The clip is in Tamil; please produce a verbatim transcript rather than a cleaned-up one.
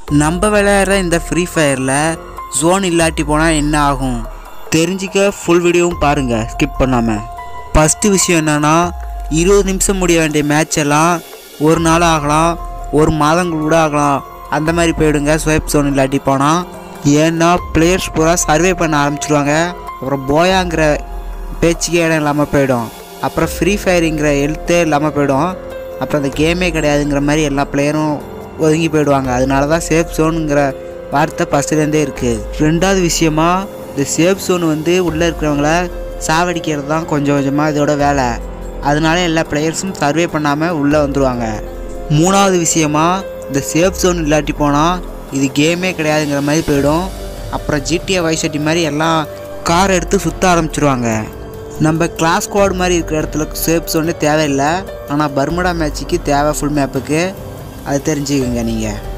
நம்ம விளையாடுற இந்த ஃப்ரீ ஃபயரில் ஜோன் இல்லாட்டி போனால் என்ன ஆகும் தெரிஞ்சிக்க ஃபுல் வீடியோவும் பாருங்கள் ஸ்கிப் பண்ணாமல். ஃபஸ்ட்டு விஷயம் என்னென்னா, இருபது நிமிஷம் முடிய வேண்டிய மேட்ச் எல்லாம் ஒரு நாள் ஆகலாம், ஒரு மாதங்கள் கூட ஆகலாம், அந்த மாதிரி போயிடுங்க ஸ்வைப் ஜோன் இல்லாட்டி போனால். ஏன்னா பிளேயர்ஸ் பூரா சர்வே பண்ண ஆரம்பிச்சிடுவாங்க. அப்புறம் போயாங்கிற பேச்சுக்கே இடம் இல்லாமல் போயிடும். அப்புறம் ஃப்ரீ ஃபயருங்கிற எழுத்தே இல்லாமல் போயிடும். அப்புறம் அந்த கேமே கிடையாதுங்கிற மாதிரி எல்லா பிளேயரும் ஒதுங்கி போயிடுவாங்க. அதனால தான் சேஃப் ஜோனுங்கிற வார்த்தை ஃபஸ்ட்டுலேருந்தே இருக்குது. ரெண்டாவது விஷயமா, இந்த சேஃப் ஜோன் வந்து உள்ளே இருக்கிறவங்கள சாவடிக்கிறது தான் கொஞ்சம் கொஞ்சமாக இதோட வேலை. அதனால எல்லா பிளேயர்ஸும் சர்வே பண்ணாமல் உள்ளே வந்துடுவாங்க. மூணாவது விஷயமா, இந்த சேஃப் ஜோன் இல்லாட்டி போனால் இது கேமே கிடையாதுங்கிற மாதிரி போயிடும். அப்புறம் ஜிடிஏ வைஸ் சிட்டி மாதிரி எல்லாம் கார் எடுத்து சுற்ற ஆரம்பிச்சிடுவாங்க. நம்ம கிளாஸ் ஸ்குவாட் மாதிரி இருக்கிற இடத்துல சேஃப் ஜோனே தேவையில்லை. ஆனால் பர்முடா மேட்சுக்கு தேவை ஃபுல் மேப்புக்கு. அது தெரிஞ்சுக்கோங்க நீங்கள்.